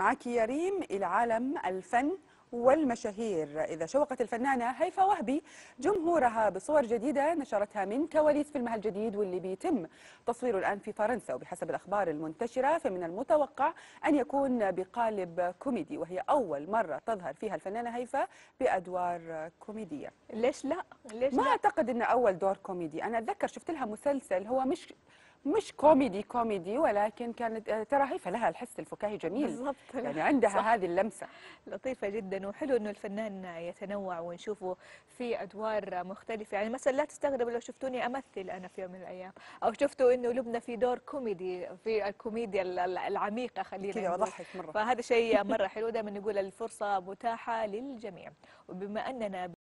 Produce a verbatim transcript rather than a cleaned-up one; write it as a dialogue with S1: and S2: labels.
S1: معك يا ريم إلى عالم الفن والمشاهير، إذا شوقت الفنانة هيفاء وهبي جمهورها بصور جديدة نشرتها من كواليس فيلمها الجديد واللي بيتم تصويره الآن في فرنسا. وبحسب الأخبار المنتشرة فمن المتوقع أن يكون بقالب كوميدي، وهي أول مرة تظهر فيها الفنانة هيفاء بأدوار كوميدية.
S2: ليش لا؟ ليش
S1: ما
S2: لا؟
S1: أعتقد أنه أول دور كوميدي. أنا أتذكر شفت لها مسلسل هو مش مش كوميدي كوميدي، ولكن كانت ترى هيفاء لها الحس الفكاهي جميل،
S2: بالضبط.
S1: يعني عندها
S2: صح،
S1: هذه اللمسة.
S2: لطيفة جدا، وحلو انه الفنان يتنوع ونشوفه في ادوار مختلفة. يعني مثلا لا تستغربوا لو شفتوني امثل انا في يوم من الايام، او شفتوا انه لبنى في دور كوميدي، في الكوميديا العميقة خلينا
S1: كذا
S2: نقول.
S1: وضحك مرة.
S2: فهذا شيء مرة حلو، دائما نقول الفرصة متاحة للجميع. وبما اننا